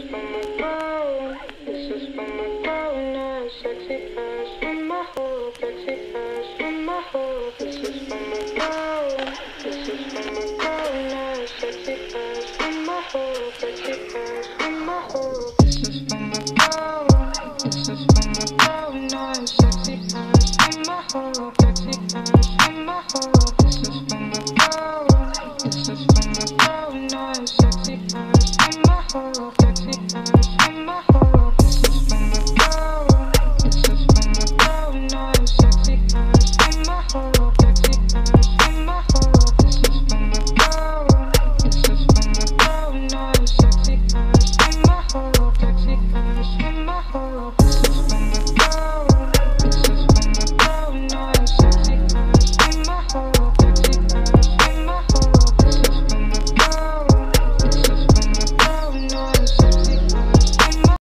for my girl. This is for my girl now. Sexy past from my whole, sexy past from my whole. This is for my girl. This is for my girl now. Sexy past from my whole, sexy past from my whole. This is for my girl. This is for my girl now. Sexy past from my whole, sexy past from my whole. This is for my girl. This is for my girl now. Sexy past from my whole, sexy past from my whole.